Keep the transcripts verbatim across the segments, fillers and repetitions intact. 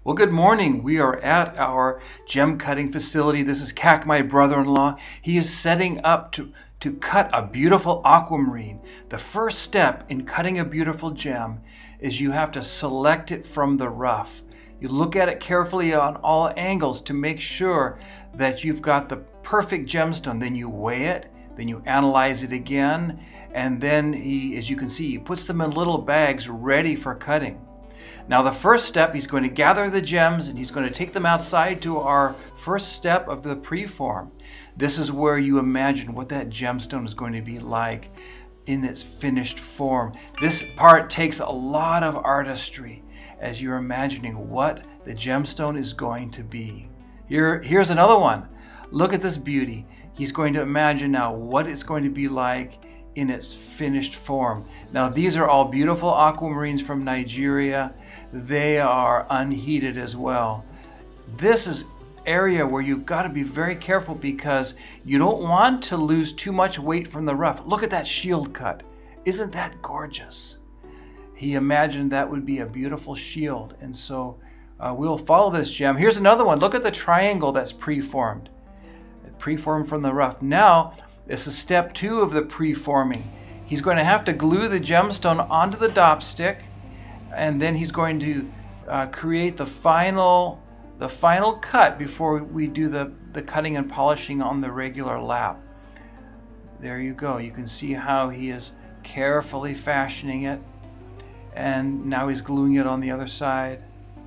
Well, good morning. We are at our gem cutting facility. This is Kak, my brother-in-law. He is setting up to, to cut a beautiful aquamarine. The first step in cutting a beautiful gem is you have to select it from the rough. You look at it carefully on all angles to make sure that you've got the perfect gemstone. Then you weigh it, then you analyze it again, and then he, as you can see, he puts them in little bags ready for cutting. Now the first step, he's going to gather the gems and he's going to take them outside to our first step of the preform. This is where you imagine what that gemstone is going to be like in its finished form. This part takes a lot of artistry as you're imagining what the gemstone is going to be. Here, here's another one. Look at this beauty. He's going to imagine now what it's going to be like in its finished form. Now these are all beautiful aquamarines from Nigeria. They are unheated as well. This is area where you've got to be very careful because you don't want to lose too much weight from the rough. Look at that shield cut. Isn't that gorgeous? He imagined that would be a beautiful shield, and so uh, we'll follow this gem. Here's another one. Look at the triangle that's preformed. Preformed from the rough. Now this is step two of the preforming. He's going to have to glue the gemstone onto the dopstick, and then he's going to uh, create the final the final cut before we do the, the cutting and polishing on the regular lap. There you go. You can see how he is carefully fashioning it, and now he's gluing it on the other side,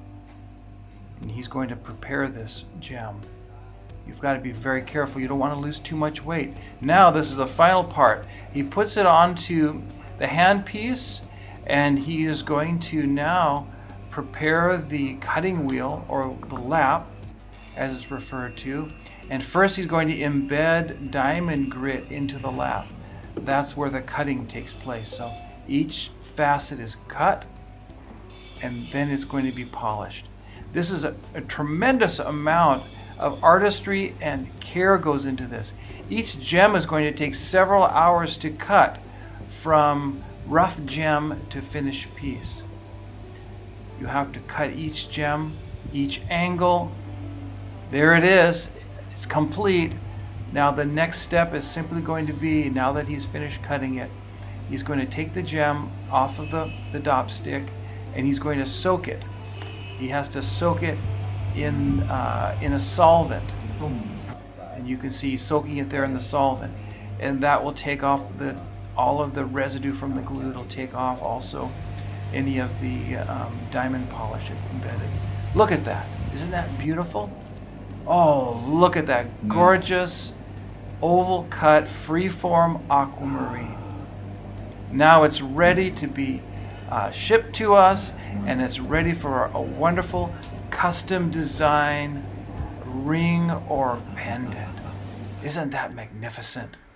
and he's going to prepare this gem. You've got to be very careful. You don't want to lose too much weight. Now this is the final part. He puts it onto the handpiece, and he is going to now prepare the cutting wheel, or the lap as it's referred to. And first he's going to embed diamond grit into the lap. That's where the cutting takes place. So each facet is cut, and then it's going to be polished. This is a, a tremendous amount of artistry and care goes into this. Each gem is going to take several hours to cut, from rough gem to finished piece. You have to cut each gem, each angle. There it is. It's complete. Now the next step is simply going to be, now that he's finished cutting it, he's going to take the gem off of the, the dopstick, and he's going to soak it. He has to soak it in uh, in a solvent, and you can see soaking it there in the solvent, and that will take off the all of the residue from the glue. It'll take off also any of the um, diamond polish that's embedded. Look at that. Isn't that beautiful? Oh, look at that gorgeous oval cut freeform aquamarine. Now it's ready to be uh, shipped to us, and it's ready for a wonderful custom design ring or pendant. Isn't that magnificent?